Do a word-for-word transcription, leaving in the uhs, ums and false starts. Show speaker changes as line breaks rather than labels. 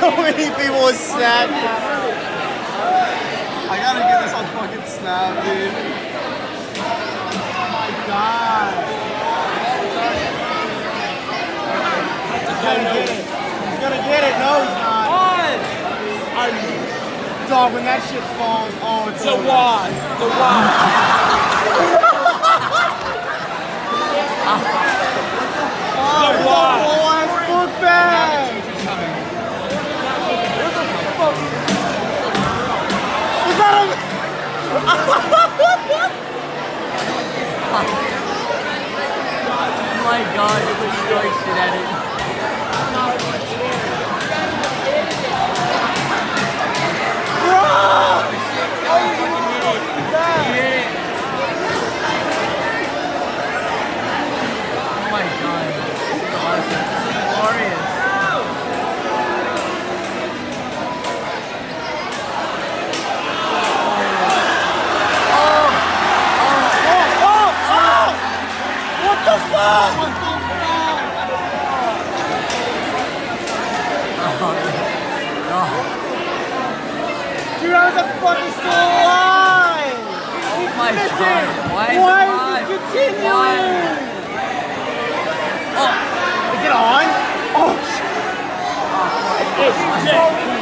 So many people with Snap. I gotta get this on fucking Snap, dude. Oh my god. He's gonna get it. He's gonna get it. No, he's not.
On!
I'm... Dog, when that shit falls, oh, it's
The
over.
wad. The wad.
Oh,
The wad.
Last book bag. Was that a...
Oh my god, it was throwing shit at it.
Bro!
Oh, you fucking hit it. You hit it. Oh my god. This is awesome. This is glorious.
What the fuck? What the fuck? Dude, how is that fucking still alive?
Oh my god. Why is
Why
it
is
on?
it continuing?
Oh.
Is it on? Oh shit.
It's